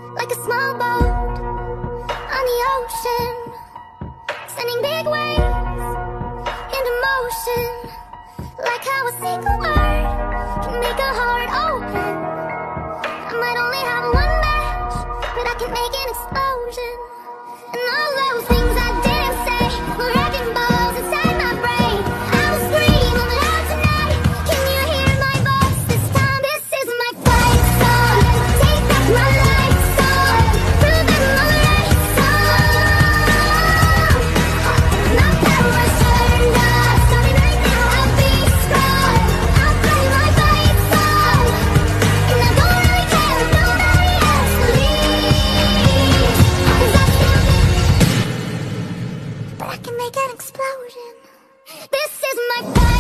like a small boat on the ocean, sending big waves into motion. Like how a single word can make a heart open. I might only have one match, but I can make an explosion. And all those things I didn't say were wrecking balls inside my brain. I will scream on the loud tonight. Can you hear my voice this time? This is my fight song. Take back my life song. Prove that I'm alright song. My power's turned up. Starting right now, I'll be strong. I'll play my fight song. And I don't really care if nobody else believes. 'Cause I still but I can make an explosion. This is my fight.